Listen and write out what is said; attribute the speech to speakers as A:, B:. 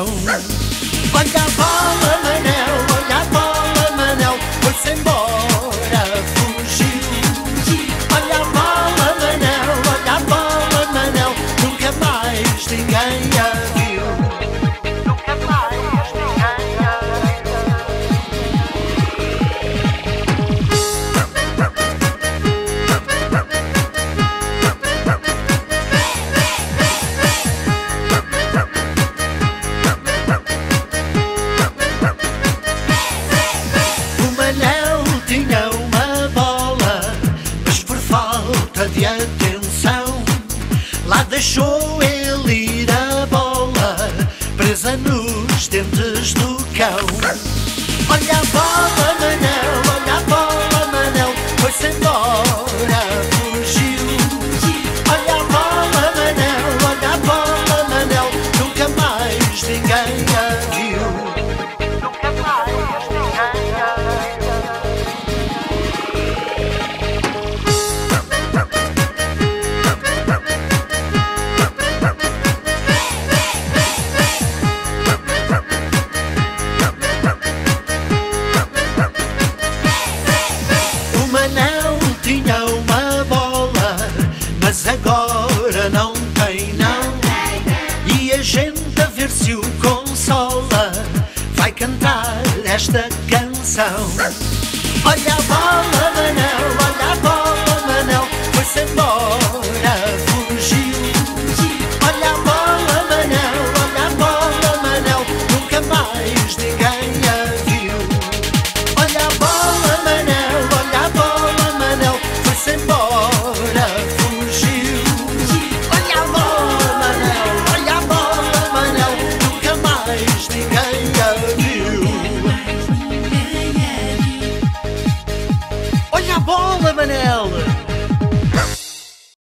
A: atenção. Olha a bola, Manel, olha a bola, Manel, foi-se embora, fugiu. Olha a bola, Manel, olha a bola, Manel, nunca mais ninguém a viu. Nunca mais ninguém a viu. O Manel tinha uma bola, mas por falta de atenção, lá deixou ele ir a bola, presa nos dentes do cão. Olha a bola, Manel, olha a bola, Manel, foi-se embora, fugiu. Olha a bola, Manel, olha a bola, Manel, nunca mais ninguém a viu. Nunca mais ninguém a viu. O Manel tinha uma bola, mas agora não tem não. E a gente a ver se o consola, vai cantar esta canção. Olha a bola, Manel, olha a bola, Manel, foi-se embora.